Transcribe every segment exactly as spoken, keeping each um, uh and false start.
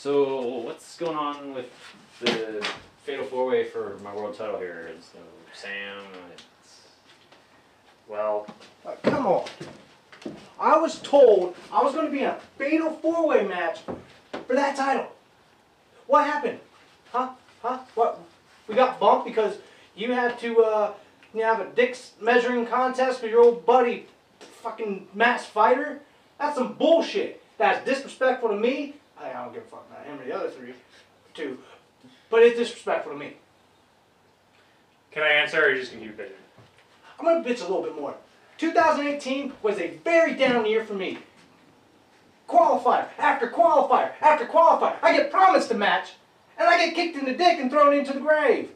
So what's going on with the fatal four-way for my world title here? So Sam, it's, well, uh, come on. I was told I was going to be in a fatal four-way match for that title. What happened? Huh? Huh? What? We got bumped because you had to uh, you know, have a dick's measuring contest with your old buddy, fucking Mass Fighter? That's some bullshit. That's disrespectful to me. I don't give a fuck about him or the other three, two, but it's disrespectful to me. Can I answer, or are you just gonna keep bitching? I'm gonna bitch a little bit more. two thousand eighteen was a very down year for me. Qualifier after qualifier after qualifier. I get promised a match, and I get kicked in the dick and thrown into the grave.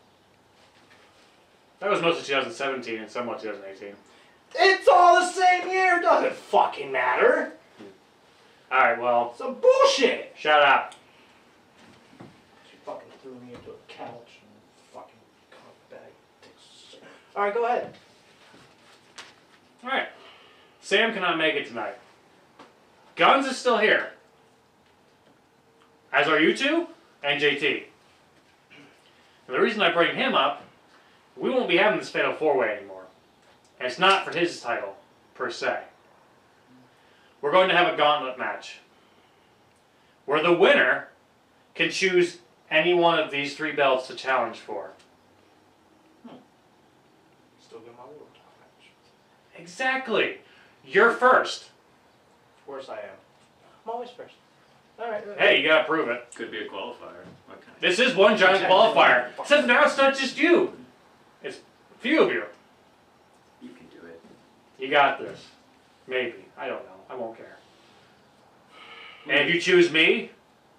That was most of two thousand seventeen and somewhat two thousand eighteen. It's all the same year. It doesn't fucking matter. All right, well. Some bullshit. Shut up. She fucking threw me into a couch and fucking cock bag. All right, go ahead. All right. Sam cannot make it tonight. Guns is still here. As are you two and J T. And the reason I bring him up, we won't be having this fatal four-way anymore. And it's not for his title, per se. We're going to have a gauntlet match where the winner can choose any one of these three belts to challenge for. Hmm. Still get my world title match. Exactly. You're first. Of course I am. I'm always first. All right. Hey, you gotta prove it. could be a qualifier. Okay. This is one giant qualifier. Except now it's not just you. It's a few of you. You can do it. You got this. Maybe. I don't know. I won't care. And if you choose me,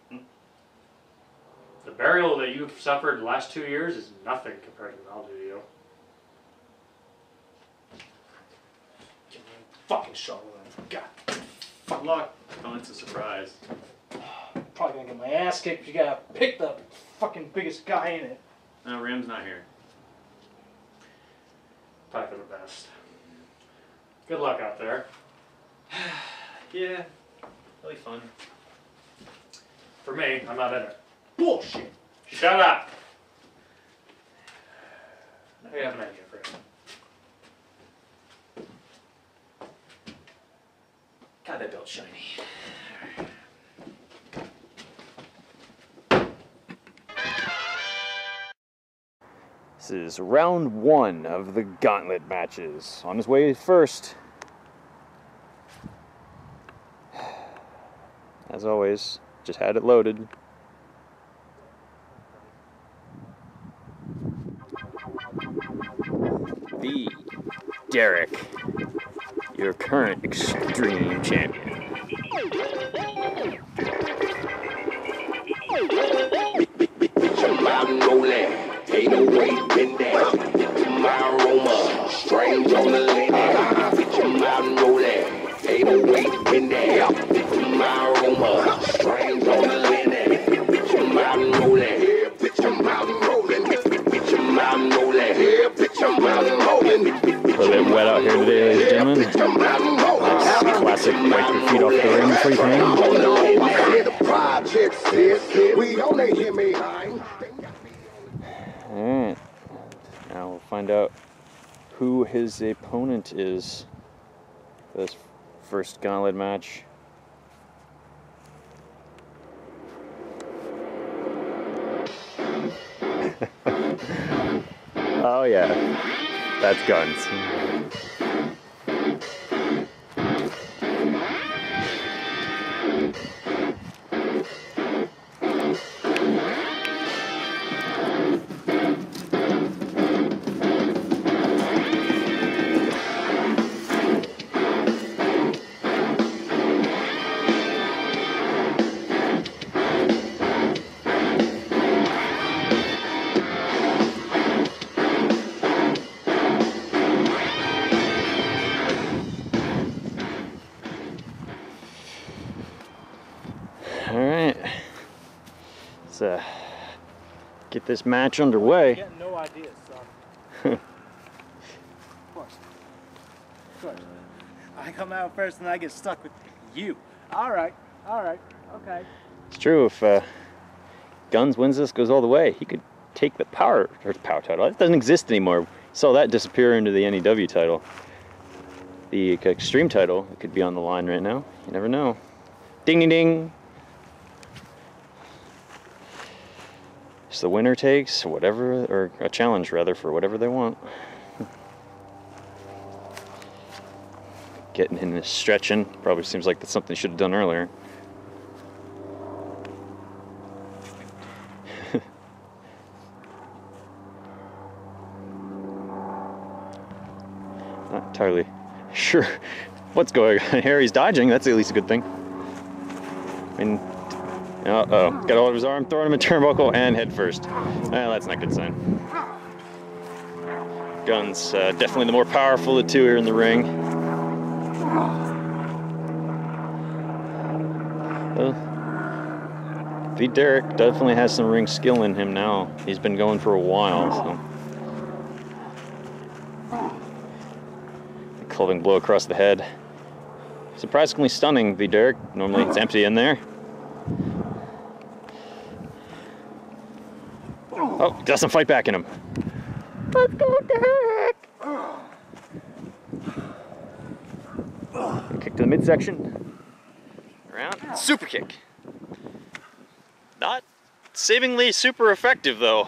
the burial that you've suffered the last two years is nothing compared to what I'll do to you. Give me a fucking shovel. God. Good luck. Oh, it's a surprise. Probably gonna get my ass kicked if you gotta pick the fucking biggest guy in it. No, Ram's not here. Probably for the best. Good luck out there. Yeah, really fun. For me, I'm not in it. Bullshit. Shut up! I have an idea for you. God, that belt's shiny. This is round one of the gauntlet matches. On his way first, as always, just had it loaded. The Derek, your current Extreme Champion. Ain't no way been there. My aroma, strange on the lady. Bitch, I'm out and rolling. Ain't no way been there. My aroma, strange on the lady. Bitch, I'm out and rolling. Yeah, bitch, I'm out and rolling. Bitch, I'm out and rolling. Yeah, bitch, I'm out and rolling. A little bit wet out here today, ladies and gentlemen. Nice classic wipe your feet off the ring before you can. Alright, now we'll find out who his opponent is for this first gauntlet match. Oh yeah, that's guns. Alright, let's uh, get this match underway. I got no idea, son. Of course. Of course. I come out first and I get stuck with you. Alright, alright, okay. It's true, if uh, Guns wins this, goes all the way, he could take the power, or the power title. It doesn't exist anymore. Saw that disappear into the N E W title. The Extreme title could be on the line right now. You never know. Ding ding ding. So the winner takes whatever, or a challenge rather, for whatever they want. Getting in this stretching probably seems like that's something they should have done earlier. Not entirely sure what's going on here. He's dodging. That's at least a good thing. I mean, uh oh, got all of his arm, throwing him a turnbuckle and head first. Well, that's not a good sign. Guns, uh, definitely the more powerful of the two here in the ring. Well, V. Derek definitely has some ring skill in him now. He's been going for a while, so. Clubbing blow across the head. Surprisingly stunning, V. Derek. Normally it's empty in there. Oh, got some fight back in him. Let's go, Derek! Kick to the midsection. Around. Super kick. Not seemingly super effective, though.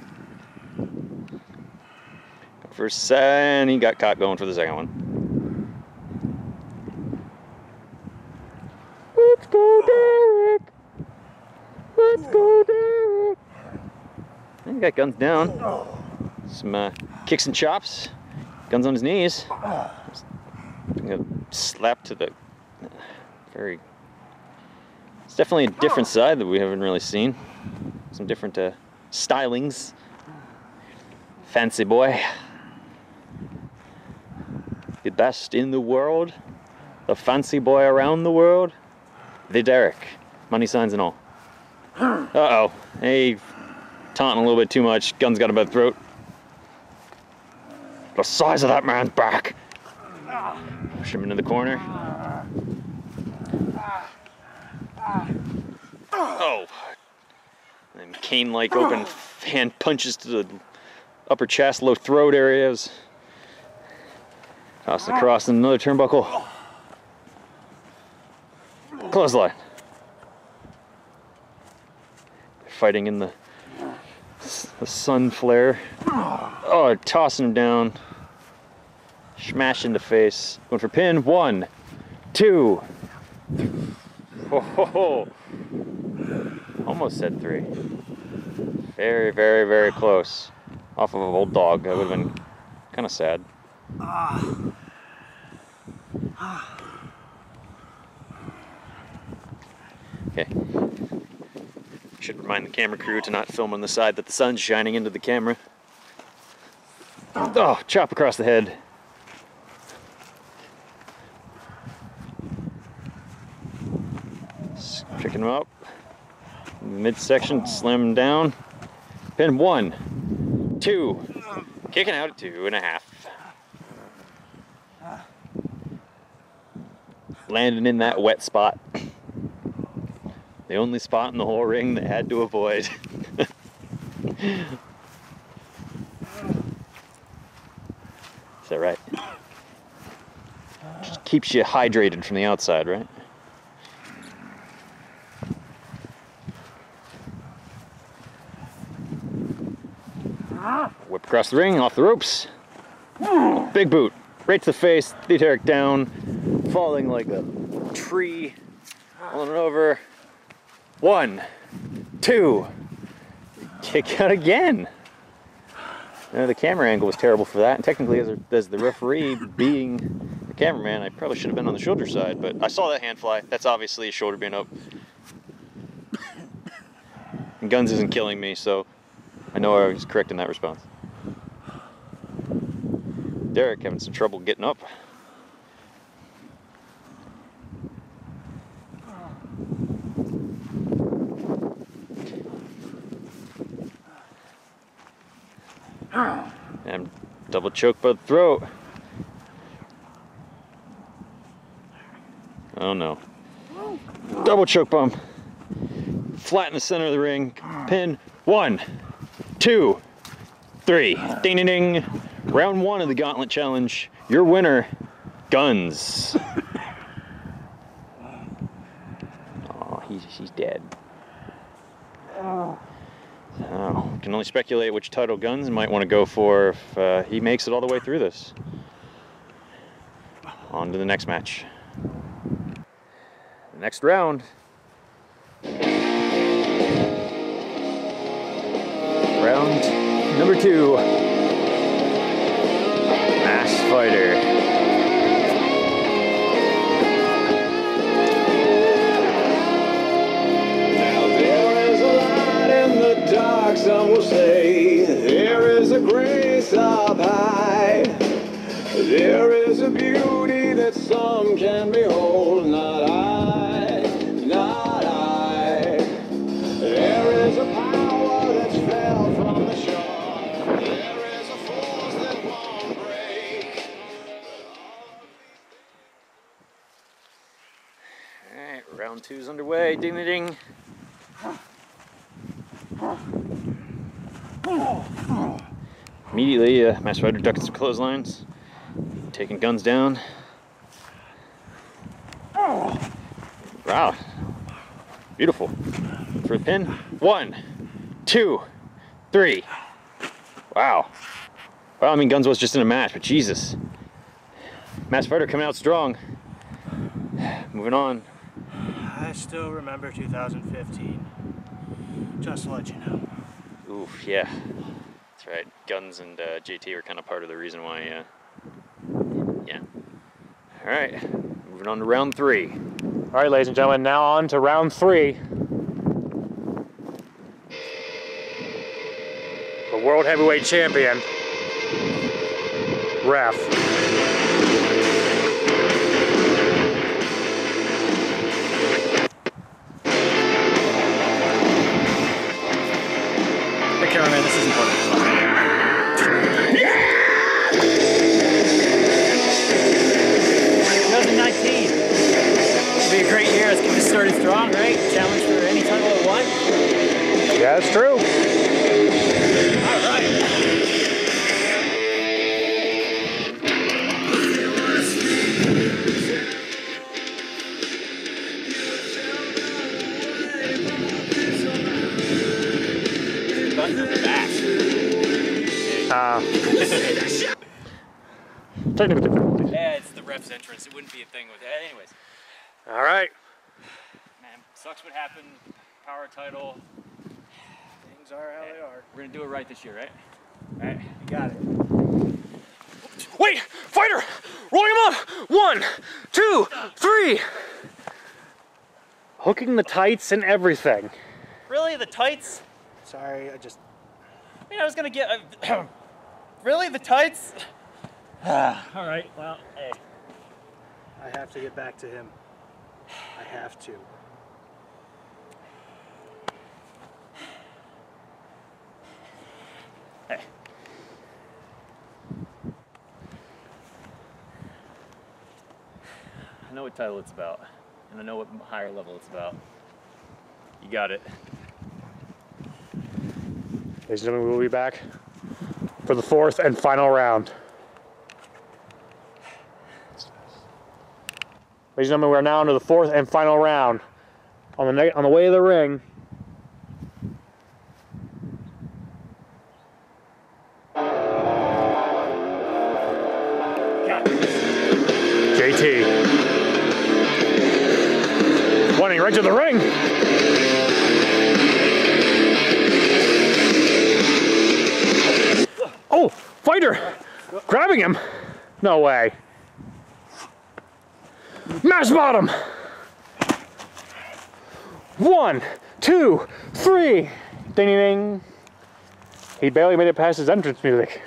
First, and he got caught going for the second one. Let's go, Derek! Let's go, Derek! And he got Guns down. Some uh, kicks and chops. Guns on his knees. Just a slap to the very. It's definitely a different side that we haven't really seen. Some different uh, stylings. Fancy boy. The best in the world. The fancy boy around the world. The Derek. Money signs and all. Uh-oh. Hey, taunting a little bit too much. Guns got him by the throat. The size of that man's back. Push him into the corner. Oh. And cane-like open hand punches to the upper chest, low throat areas. Tossed across another turnbuckle. Clothesline. Fighting in the, the sun flare. Oh, tossing him down. Smash in the face. Going for pin. One, two. Ho, ho, ho. Almost said three. Very, very, very close. Off of a old dog. That would have been kind of sad. Okay. Should remind the camera crew to not film on the side that the sun's shining into the camera. Oh, chop across the head. Picking him up. Midsection, slam him down. Pin one, two. Kicking out at two and a half. Landing in that wet spot. The only spot in the whole ring they had to avoid. Is that right? Just keeps you hydrated from the outside, right? Whip across the ring, off the ropes. Big boot, right to the face, the Derek down, falling like a tree, rolling it over. One, two, kick out again. Now, the camera angle was terrible for that, and technically as, a, as the referee being the cameraman, I probably should have been on the shoulder side, but I saw that hand fly. That's obviously a shoulder being up. And Guns isn't killing me, so I know I was correct in that response. Derek having some trouble getting up. And double choke by the throat. Oh no. Double choke bomb. flat in the center of the ring. Pin. One, two, three. Ding ding ding. Round one of the Gauntlet Challenge. Your winner, Guns. Oh, he's, he's dead. So, can only speculate which title Guns might want to go for if uh, he makes it all the way through this. On to the next match. The next round. Round number two. Mass Fighter. Now there is a light in the dark, some will say. There is a grace up high. There is a beauty that some can behold, not I, not I. There is a power that's fell from the shore. There is a force that won't break. Alright, round two's underway. Ding ding ding. Immediately, uh, Mass Fighter ducking some clotheslines. Taking Guns down. Wow. Beautiful. For the pin. One, two, three. Wow. Well, I mean, Guns was just in a match, but Jesus. Mass Fighter coming out strong. Moving on. I still remember two thousand fifteen. Just to let you know. Oof, yeah. That's right. Guns and uh, J T were kind of part of the reason why, uh, yeah. All right, moving on to round three. All right, ladies and gentlemen, now on to round three. The World Heavyweight Champion, Ref. Hey, cameraman, this is important. twenty nineteen. It'll be a great year. Let's get this started strong, right? Challenge for any title at one. Yeah, that's true. All right. Uh, technical difficulties. Yeah, it's the ref's entrance. It wouldn't be a thing with it. Anyways. All right. Man, sucks what happened. Power title. Things are how they are. We're gonna do it right this year, right? Right? You got it. Wait, Fighter! Rolling him up! One, two, three! Hooking the tights and everything. Really? The tights? Sorry, I just... I mean, I was gonna get... Uh, really? The tights? Alright, well, hey. I have to get back to him. I have to. Hey. I know what title it's about, and I know what higher level it's about. You got it. Ladies and gentlemen, we will be back for the fourth and final round. Ladies and gentlemen, we are now into the fourth and final round. On the ne on the way to the ring. J T. Running right to the ring. Oh, Fighter! Grabbing him! No way. Mash bottom! One, two, three! Ding ding ding. He barely made it past his entrance music.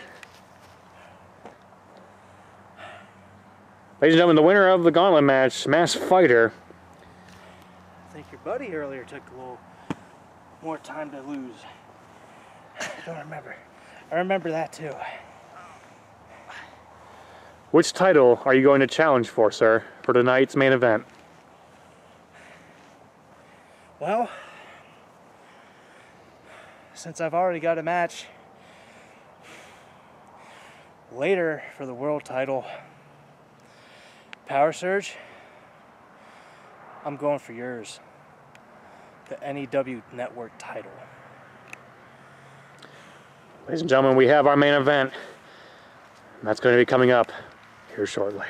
Ladies and gentlemen, the winner of the gauntlet match, Mass Fighter. I think your buddy earlier took a little more time to lose. I don't remember. I remember that too. Which title are you going to challenge for, sir, for tonight's main event? Well, since I've already got a match later for the world title, Power Surge, I'm going for yours. The N E W Network title. Ladies and gentlemen, we have our main event. That's going to be coming up here shortly.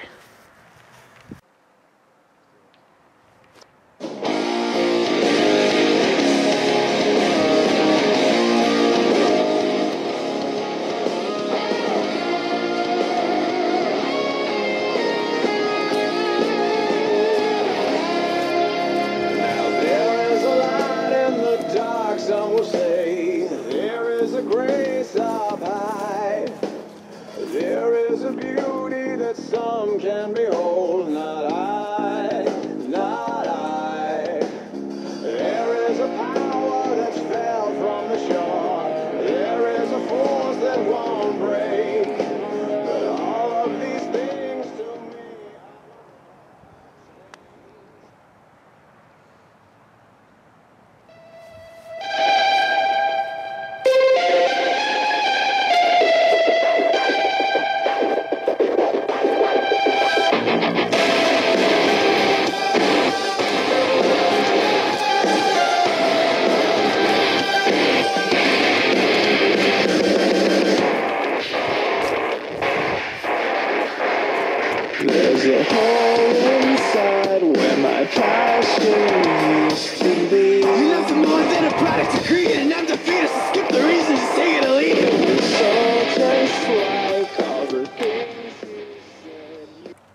Some will say there is a grace up high. There is a beauty that some can behold. Not I, not I. There is a power that's fell from the shore. There is a force that won't break. But all of these things to me. There's a hole inside where my passion used to be. You're nothing more than a product of greed, and I'm defeated, so skip the reason, just take it or leave it. It's all just like all the things you said.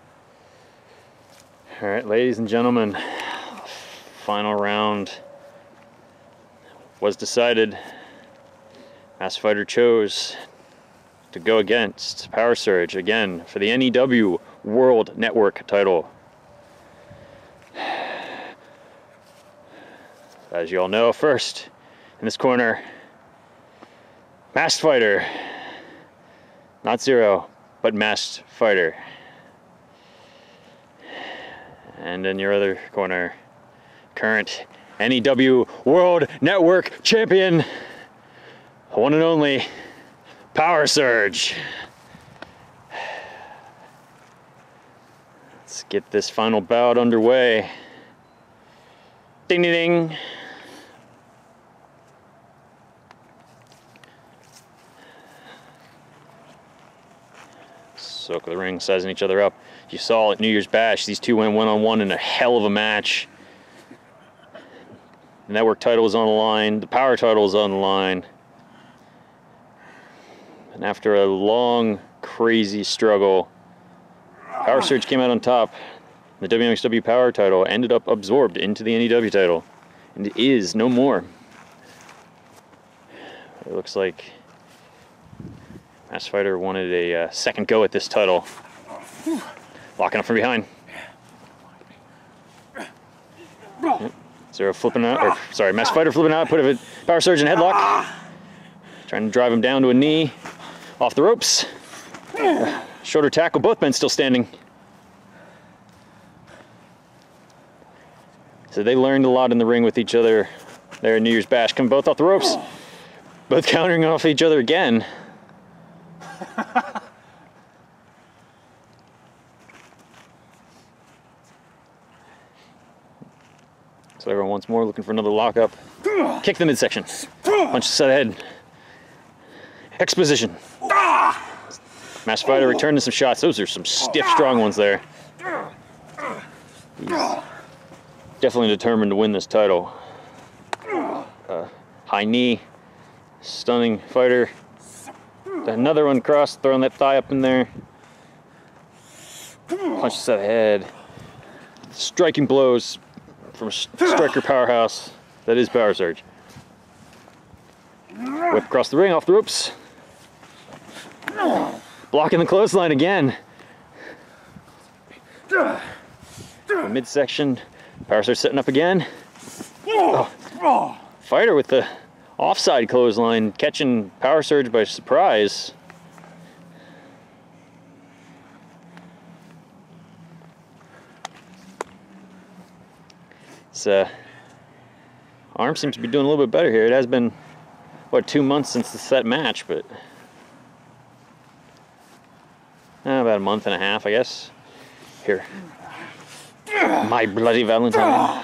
All right, ladies and gentlemen, final round was decided. Masked Fighter chose to go against Power Surge again for the N E W World Network title. As you all know, first in this corner, Masked Fighter. Not Zero, but Masked Fighter. And in your other corner, current N E W World Network Champion, one and only Power Surge. Let's get this final bout underway. Ding ding ding. Soak the ring, sizing each other up. You saw at New Year's Bash, these two went one on one in a hell of a match. The network title was on the line, the power title was on the line. And after a long, crazy struggle, Power Surge came out on top. The W M X W Power title ended up absorbed into the N E W title, and it is no more. It looks like Masked Fighter wanted a uh, second go at this title. Locking up from behind. Yep. Zero flipping out, or sorry, Masked Fighter flipping out, put a Power Surge in headlock. Trying to drive him down to a knee. Off the ropes. Uh, shoulder tackle, both men still standing. So they learned a lot in the ring with each other there in New Year's Bash. Come both off the ropes. Both countering off each other again. So everyone once more looking for another lockup. Kick the midsection. Punch to the head. Exposition. Masked Fighter returned to some shots. Those are some stiff, strong ones there. He's definitely determined to win this title. Uh, high knee. Stunning Fighter. Another one cross, throwing that thigh up in there. Punch to the head. Striking blows from a striker powerhouse that is Power Surge. Whip across the ring, off the ropes. Blocking the clothesline again. The midsection. Power Surge setting up again. Oh. Fighter with the offside clothesline, catching Power Surge by surprise. His uh, arm seems to be doing a little bit better here. It has been what, two months since the set match, but uh, about a month and a half, I guess. Here, my bloody Valentine.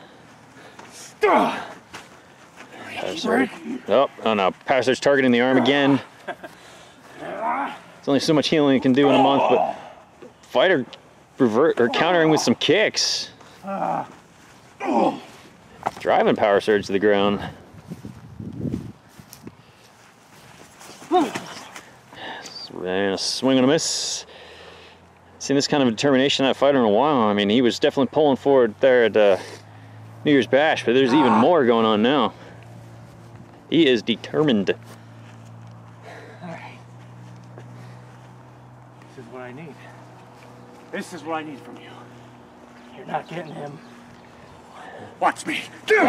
Power surge. Oh, oh no, power surge targeting the arm again. There's only so much healing you can do in a month, but fighter revert or countering with some kicks. Driving power surge to the ground. And a swing and a miss. Seen this kind of determination in that fighter in a while. I mean, he was definitely pulling forward there at uh, New Year's Bash, but there's even more going on now. He is determined. Alright. This is what I need. This is what I need from you. You're not getting him. Watch me.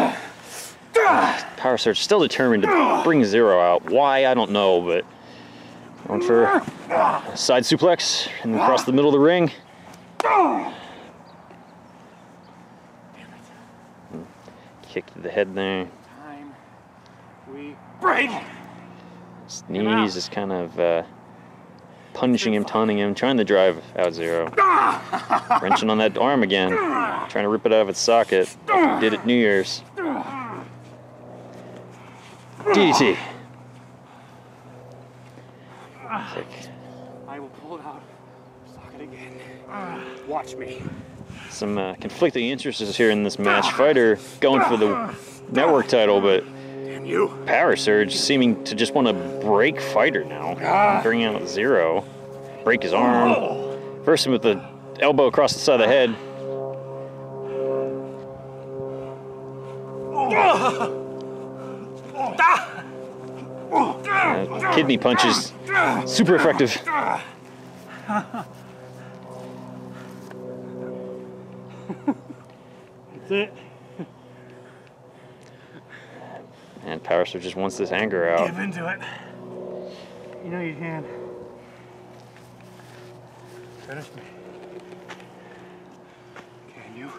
Power surge still determined to bring Zero out. Why, I don't know, but going for a side suplex and across the middle of the ring. Kick to the head there. Time we break. His knees is kind of uh, punishing him, taunting him, trying to drive out Zero. Wrenching on that arm again, trying to rip it out of its socket like he did at New Year's. D D T. Sick. I will pull it out. Socket again. Watch me. Some uh, conflicting interests here in this match. Fighter going for the network title, but Damn you. Power Surge seeming to just want to break Fighter now. Bring out Zero. Break his arm. First him with the elbow across the side of the head. Uh, kidney punches. Super effective. That's it. And Power Surge just wants this anger out. Give into it. You know you can. Finish me. Can you?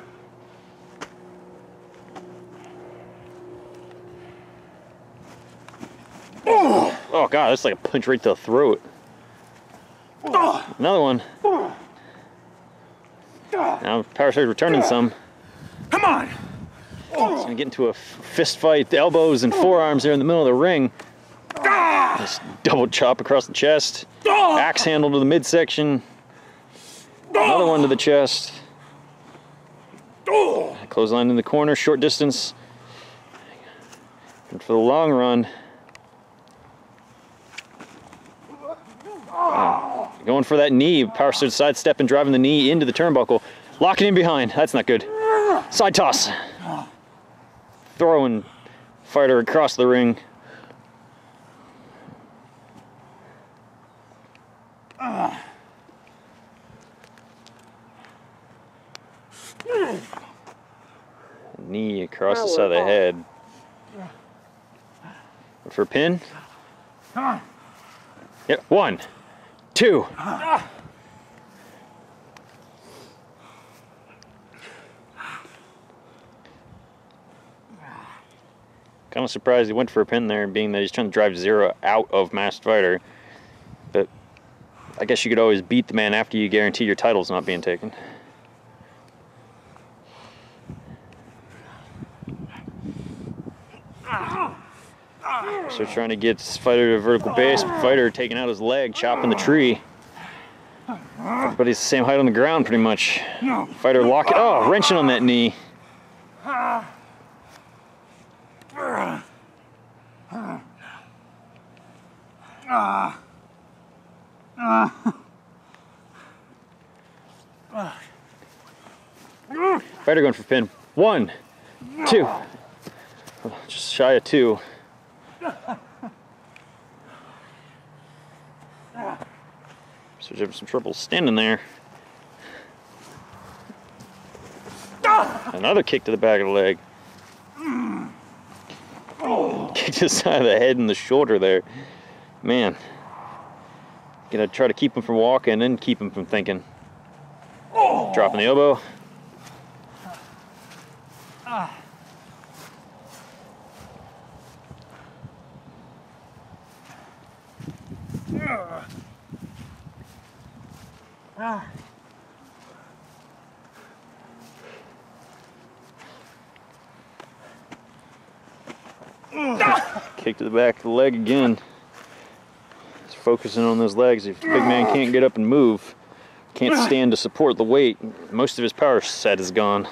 Oh god, that's like a punch right to the throat. Another one. Now Power Surge returning some. Come on! He's gonna get into a fist fight. The elbows and forearms there in the middle of the ring. Just double chop across the chest. Axe handle to the midsection. Another one to the chest. Clothesline in the corner, short distance. And for the long run. Uh, going for that knee. Power Surge sidestep and driving the knee into the turnbuckle. Locking in behind. That's not good. Side toss. Throwing Fighter across the ring. Knee across the side of the head. For pin. Yep, one, two. Kind of surprised he went for a pin there, being that he's trying to drive Zero out of Masked Fighter. But I guess you could always beat the man after you guarantee your title's not being taken. So trying to get Fighter to vertical base. Fighter taking out his leg, chopping the tree. But he's the same height on the ground, pretty much. Fighter locking. Oh, wrenching on that knee. Fighter going for pin. One, two. Oh, just shy of two. So having some trouble standing there. Another kick to the back of the leg. Kick to the side of the head and the shoulder there. Man. Gonna try to keep him from walking and keep him from thinking. Dropping the elbow. Ah. Kick to the back of the leg again. He's focusing on those legs. If the big man can't get up and move, can't stand to support the weight, most of his power set is gone.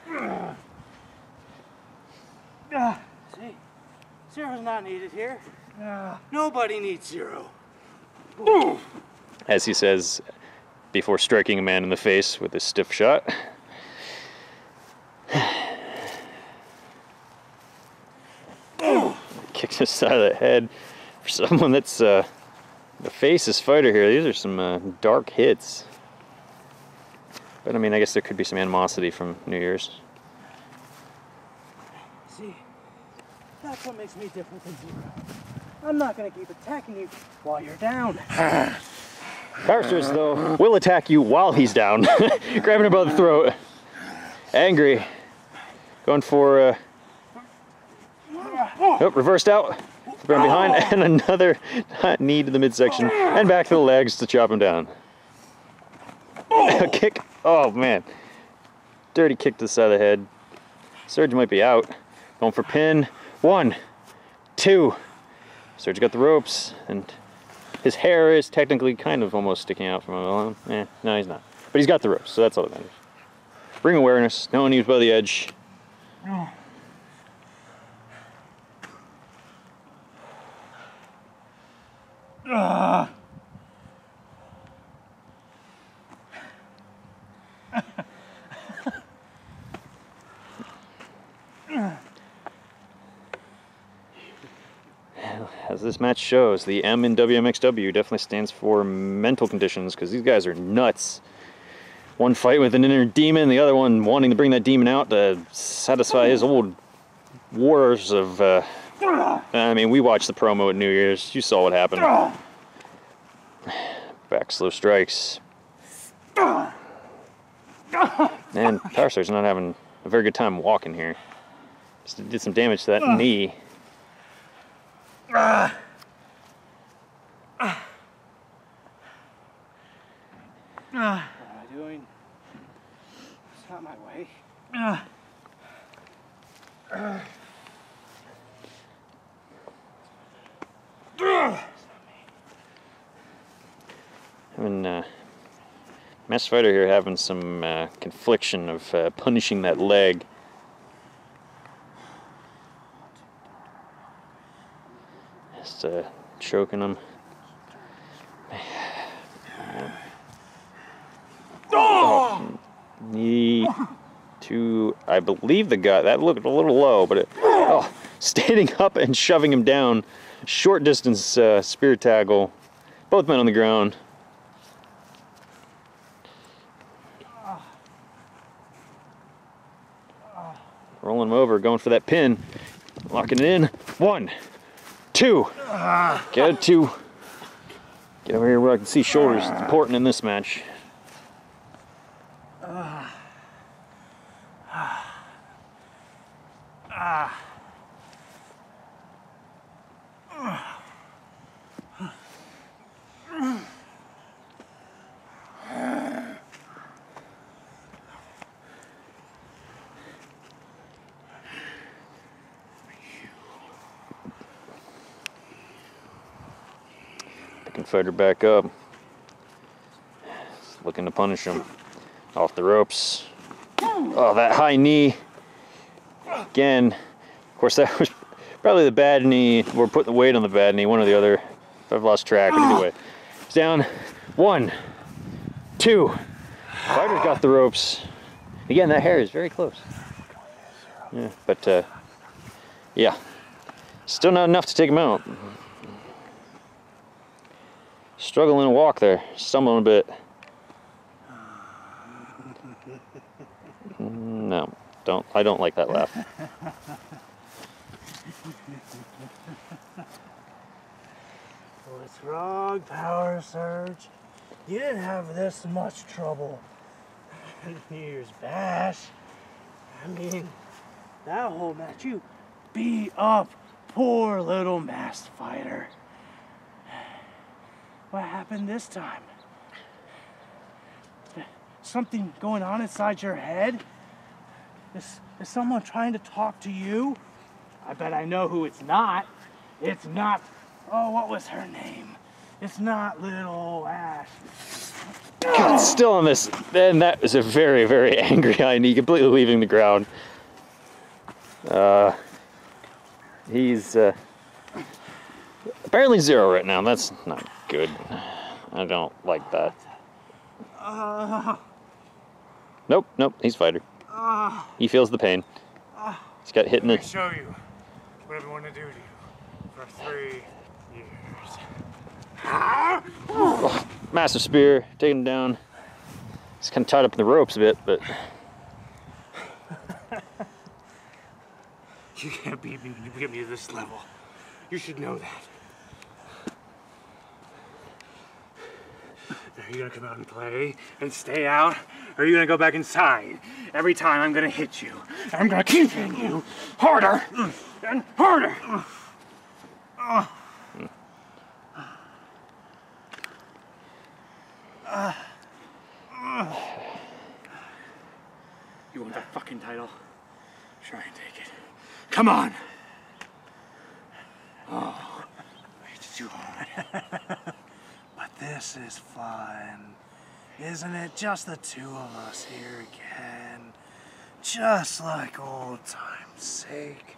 See, zero's not needed here. Nobody needs zero. As he says before striking a man in the face with a stiff shot. Kicks his side of the head. For someone that's uh, the fastest fighter here, these are some uh, dark hits. But I mean, I guess there could be some animosity from New Year's. See, that's what makes me different than zero. I'm not gonna keep attacking you while you're down. Carsters, though, will attack you while he's down. Grabbing him by the throat. Angry. Going for, uh... oh, reversed out. From behind, and another knee to the midsection. And back to the legs to chop him down. A kick. Oh, man. Dirty kick to the side of the head. Surge might be out. Going for pin. One. Two. Surge got the ropes, and his hair is technically kind of almost sticking out from him. Eh, no, he's not. But he's got the ropes, so that's all that matters. Bring awareness, knowing he was by the edge. Oh. Ah. As this match shows, the M in W M X W definitely stands for mental conditions, because these guys are nuts. One fight with an inner demon, the other one wanting to bring that demon out to satisfy his old wars of... Uh, I mean, we watched the promo at New Year's. You saw what happened. Back slow strikes. And Powerstar's not having a very good time walking here. Just did some damage to that knee. Ah. Ah. Ah. What am I doing? It's not my way. Ah. Ah. Having uh, Master Fighter here having some uh, confliction of uh, punishing that leg. Just uh, choking him. Oh, knee to, I believe the guy, that looked a little low, but it, oh, standing up and shoving him down. Short distance uh, spear tackle. Both men on the ground. Rolling him over, going for that pin. Locking it in. One, two. Get two. Get over here where I can see shoulders. It's important in this match. Ah. Ah. Picking fighter back up. Looking to punish him. Off the ropes. Oh, that high knee. Again. Of course, that was probably the bad knee. We're putting the weight on the bad knee, one or the other. If I've lost track, but either way. It's down. One, two. Fighter's got the ropes. Again, that hair is very close. Yeah, but uh, yeah, still not enough to take him out. Struggling to walk there, stumbling a bit. No, don't. I don't like that laugh. What's wrong, Power Surge? You didn't have this much trouble in New Year's Bash. I mean, that whole match, you beat up poor little masked fighter. What happened this time? something going on inside your head? Is, is someone trying to talk to you? I bet I know who it's not. It's not, oh, what was her name? It's not little Ash. God, still on this. Then that is a very, very angry Hiney, completely leaving the ground. Uh, he's uh, apparently zero right now. That's not good. I don't like that. Uh, Nope, nope, he's fighter. uh, He feels the pain. uh, He's got hit in Let me the... show you what I've been wanting to do to you for three years. Oh, massive spear, taking him down. He's kind of tied up in the ropes a bit, but... You can't beat me when you get me to this level. You should know that. Are you gonna come out and play and stay out? Or are you gonna go back inside? Every time I'm gonna hit you. And I'm gonna keep hitting you harder and harder. Uh. Uh. Uh. You want that fucking title? Try and take it. Come on! Oh, it's too hard. But this is fun. Isn't it? Just the two of us here again. Just like old time's sake.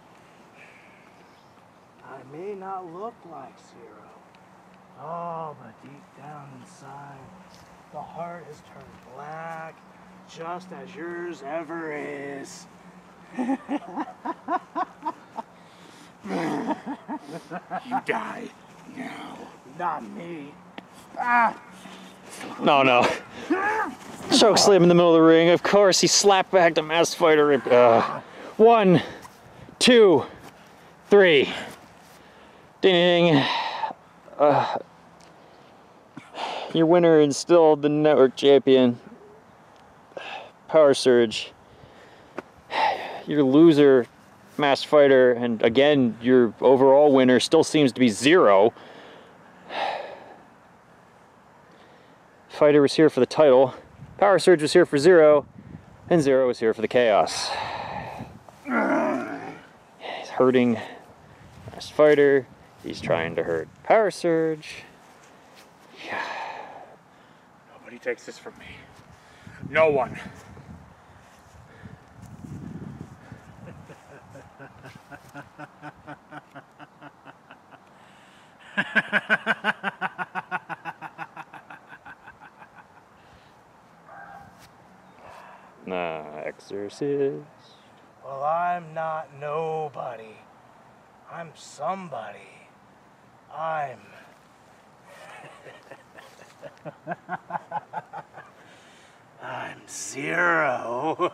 I may not look like Zero. Oh, but deep down inside, the heart has turned black, just as yours ever is. You die now. Not me. Ah. No, no. Choke slam in the middle of the ring. Of course, he slapped back to Masked Fighter. Uh, one, two, three. Ding, ding. Uh, your winner and still the network champion. Power Surge. Your loser, Masked Fighter, and again, your overall winner still seems to be Zero. Fighter was here for the title, Power Surge was here for Zero, and Zero was here for the chaos. He's hurting Masked Fighter, he's trying to hurt Power Surge. Yeah. Nobody takes this from me. No one. Nah, Exorcist. Well, I'm not nobody. I'm somebody. I'm... I'm Zero.